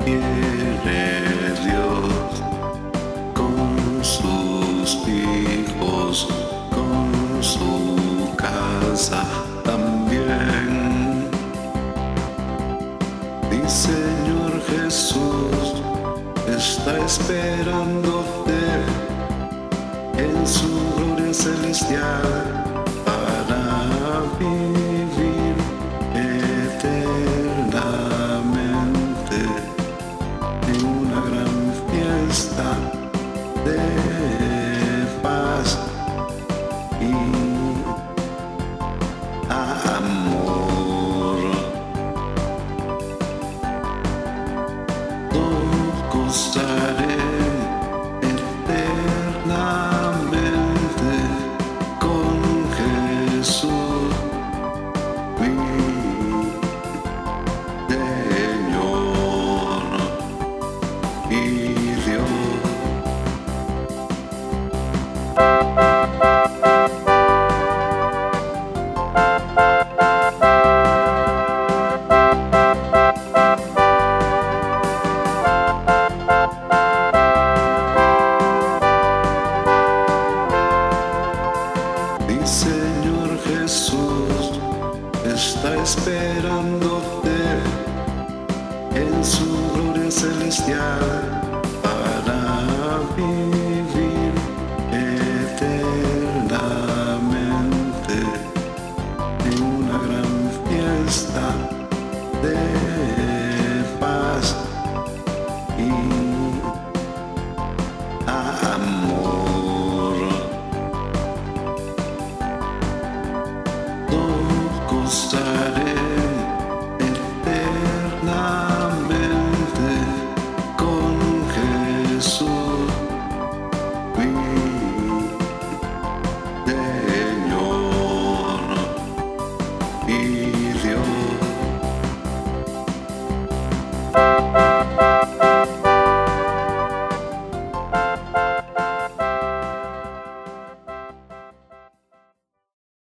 quiere Dios con sus hijos, con su casa también. Mi Señor Jesús está esperándote en su gloria celestial para vivir eternamente en una gran fiesta de paz y amor. Todos gozaremos eternamente con Jesús, mi Señor y Dios. Mi Señor Jesús está esperándote en su gloria celestial para vivir eternamente en una gran fiesta de paz y amor. Todos gozaremos eternamente con Jesús, mi Señor y Dios.